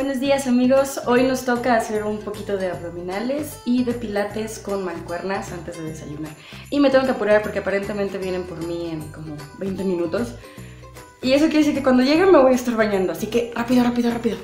Buenos días amigos, hoy nos toca hacer un poquito de abdominales y de pilates con mancuernas antes de desayunar. Y me tengo que apurar porque aparentemente vienen por mí en como 20 minutos. Y eso quiere decir que cuando lleguen me voy a estar bañando, así que rápido, rápido, rápido.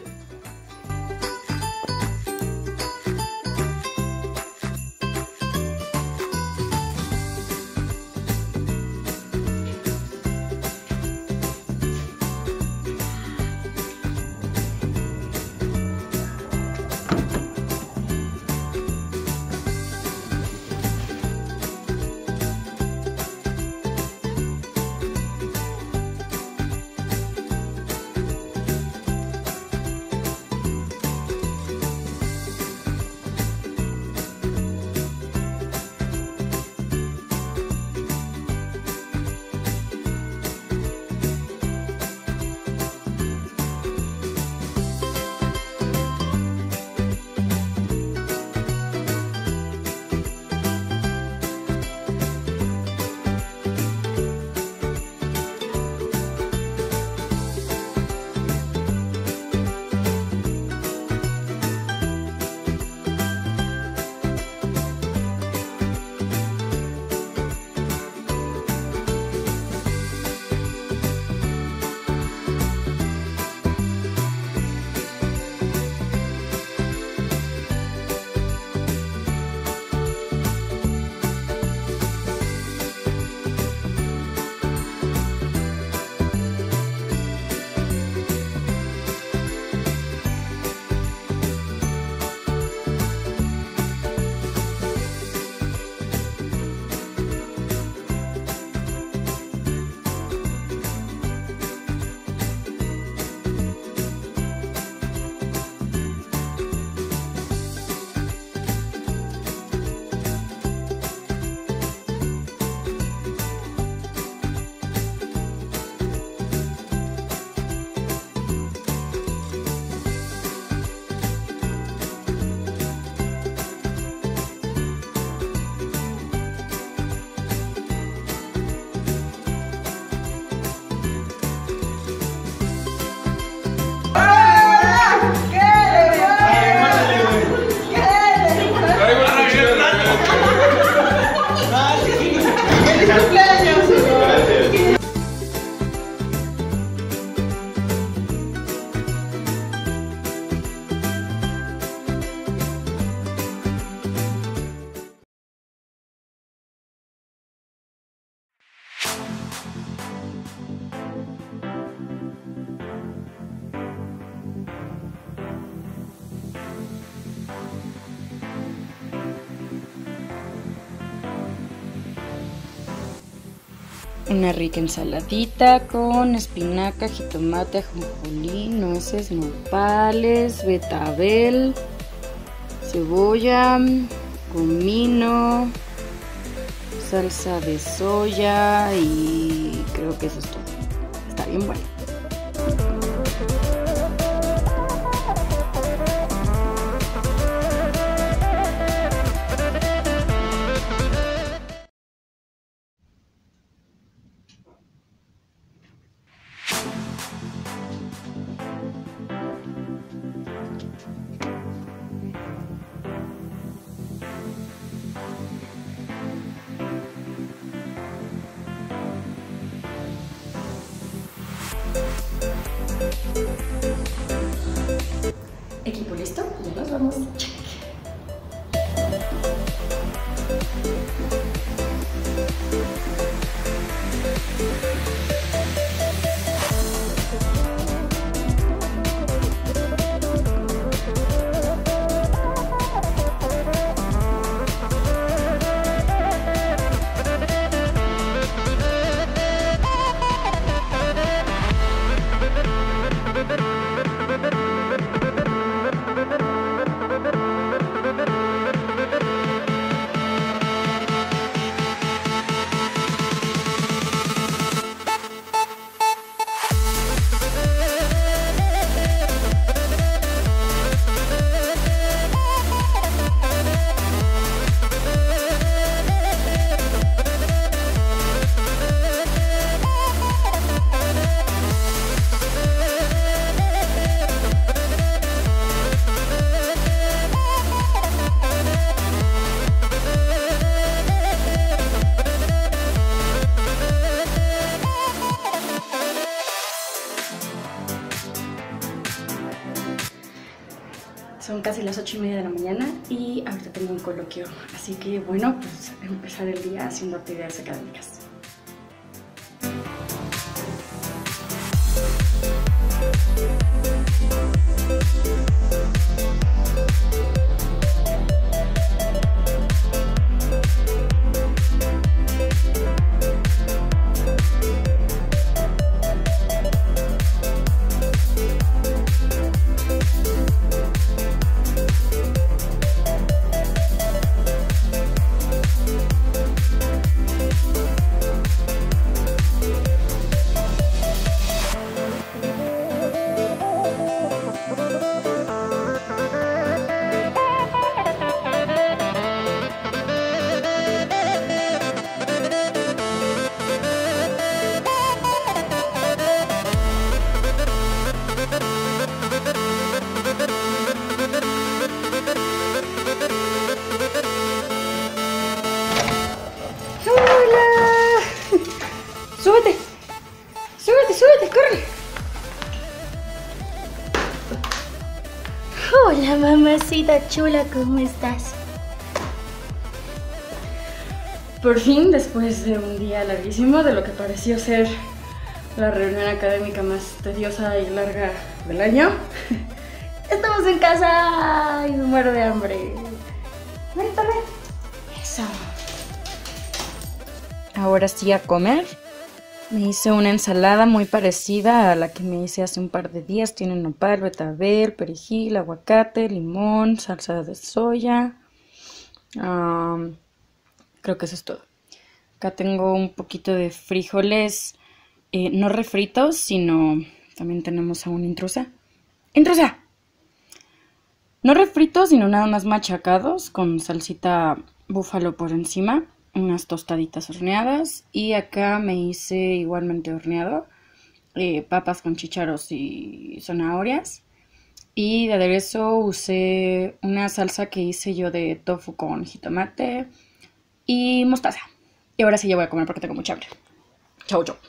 Una rica ensaladita con espinaca, jitomate, ajonjolí, nueces, nopales, betabel, cebolla, comino, salsa de soya y creo que eso es todo. Está bien bueno. Equipo listo, ya nos vamos. Son casi las 8:30 de la mañana y ahorita tengo un coloquio. Así que bueno, pues empezar el día haciendo actividades académicas. ¡Súbete! ¡Súbete, súbete! ¡Corre! Hola, mamacita chula, ¿cómo estás? Por fin, después de un día larguísimo, de lo que pareció ser la reunión académica más tediosa y larga del año, estamos en casa y me muero de hambre. Ven, ven. Eso. Ahora sí a comer. Me hice una ensalada muy parecida a la que me hice hace un par de días. Tiene nopal, betabel, perejil, aguacate, limón, salsa de soya. Creo que eso es todo. Acá tengo un poquito de frijoles, no refritos, sino también tenemos a una intrusa. ¡Intrusa! No refritos, sino nada más machacados con salsita búfalo por encima. Unas tostaditas horneadas. Y acá me hice igualmente horneado papas con chícharos y zanahorias. Y de aderezo usé una salsa que hice yo de tofu con jitomate y mostaza. Y ahora sí ya voy a comer porque tengo mucha hambre. Chau, chau.